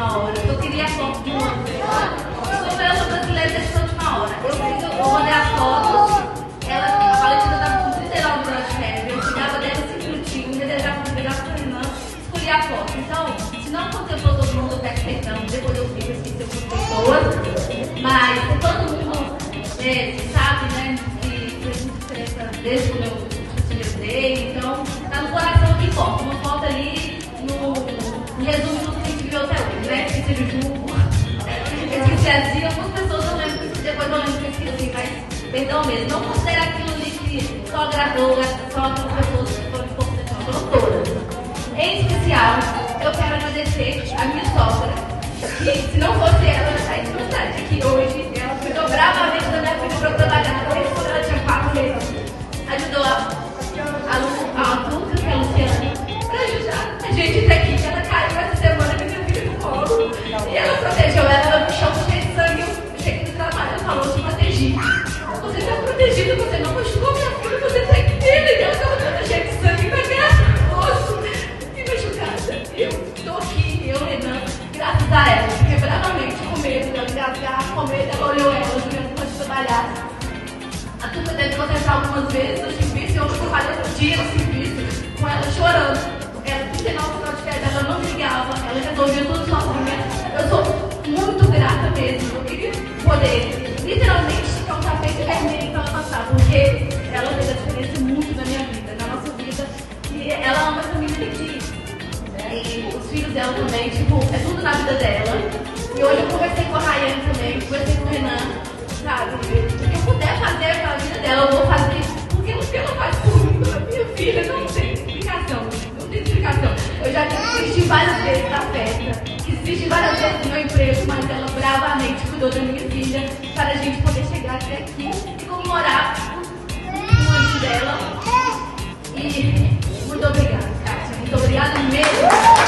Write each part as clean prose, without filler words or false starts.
última hora. Eu queria a foto de um outro. Como eu sou brasileira dessa última hora. Eu mandei as fotos. A Valentina estava com 39 graus de febre. Eu cuidava dela 5 minutinhos, desejava para a irmã, escolhi a foto. Então, se não contemplou todo mundo, eu peço perdão. Depois eu fico, esqueci algumas pessoas. Mas todo mundo sabe, né, que fez muita diferença desde quando eu te. Então, tá no coração que importa. Uma foto ali no resumo do que a gente viu até hoje, né? Esqueci de Ju, esqueci assim, algumas pessoas eu lembro que depois eu lembro que eu esqueci, mas perdão mesmo. Não considero aquilo ali que só agradou, só aquelas pessoas que foram importantes, não, foram todas. Em especial, eu quero agradecer a minha sogra, que se não fosse ela, eu estaria de verdade aqui hoje. Ela cuidou bravamente da minha filha para eu trabalhar, desde quando ela tinha 4 meses. Ajudou a Tuca, que é a Luciana, para ajudar a gente até aqui. Ela caiu essa semana com a minha filha no colo. E ela protegeu ela no chão cheio de sangue. Eu cheguei do trabalho, ela falou: te protegi. Você está protegido, você não machucou minha filha, você está aqui dentro. E ela estava toda cheia de sangue, vai ganhar rosto e machucada. Eu estou aqui, eu, Renan, graças a ela. Fiquei bravamente com medo dela engasgar, com medo, ela olhou ela, durante quando trabalhar. A Tuca teve que conversar algumas vezes no serviço, e eu trabalhei um dia no serviço com ela chorando. Ela 39 graus de febre, ela não ligava, ela resolvia tudo sozinha. Eu sou muito grata mesmo. Eu queria poder, literalmente, ficar um tapete vermelho para ela passar, porque ela fez a diferença muito na minha vida, na nossa vida. E ela ama essa família aqui. E os filhos dela também, tipo, é tudo na vida dela. E hoje eu conversei com a Rayane também, conversei com o Renan. Sabe, o que eu puder fazer pela vida dela, eu vou fazer. Porque o que ela faz por mim, pela minha filha, não tem explicação. Não tem explicação. Eu já desisti várias vezes da festa, desisti várias vezes do meu emprego, mas ela bravamente cuidou da minha filha para a gente poder chegar até aqui e comemorar o ano dela. E muito obrigada, Kátia. Muito obrigada mesmo.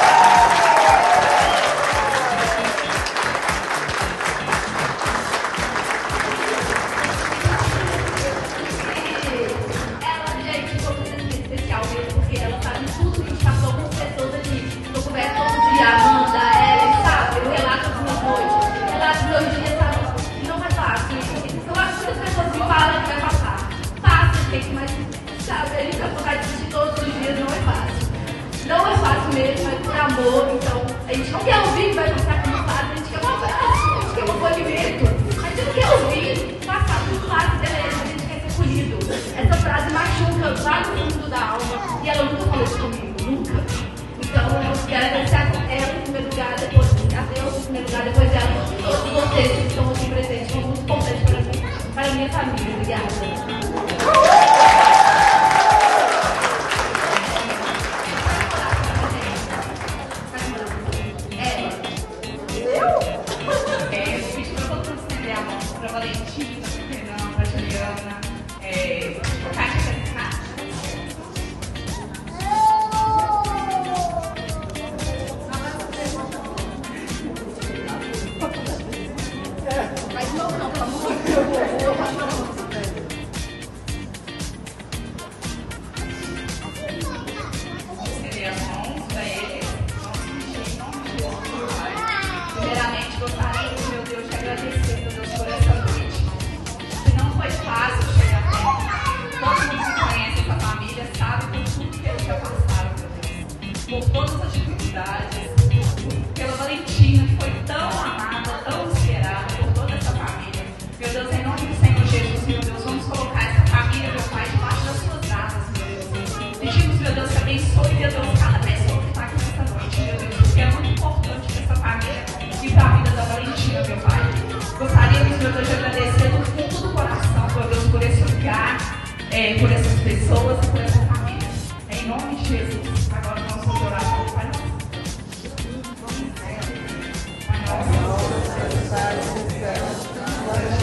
Mesmo, é por amor, então a gente não quer ouvir, vai passar como faz, a gente quer um abraço, a gente quer um acolhimento, a gente não quer ouvir, passar por fase, beleza, a gente quer ser acolhido. Essa frase machuca lá no fundo da alma, e ela nunca falou isso comigo, nunca. Então eu quero agradecer a ela em primeiro lugar, depois a Deus em primeiro lugar, depois ela, todos vocês que estão aqui presentes, são muito importantes para mim, para a minha família. Obrigada. Valentina, Fernanda, Juliana, Kátia Cascata. Mas não, pelo amor de Deus. Estender as mãos para eles. Primeiramente, gostaria, meu Deus, de agradecer, meu Deus, por essa noite. Que não foi fácil chegar até aqui. Todo mundo que conhece essa família sabe por tudo que eles já passaram, meu Deus. Por todas as dificuldades, pela Valentina, que foi tão amada, tão esperada por toda essa família. Meu Deus, em nome do Senhor Jesus, meu Deus, vamos colocar essa família, meu Pai, debaixo das suas asas, meu Deus. Pedimos, meu Deus, que abençoe, meu Deus, cada pessoa que está aqui nessa noite, meu Deus, porque é muito importante para essa família e para a vida da Valentina, meu Pai. Gostaríamos, meu Deus, de agradecer do fundo do coração, meu Deus, por esse lugar, por essas pessoas e por essa família. Em nome de Jesus, agora vamos orar para o Pai Nosso. Pai Nosso,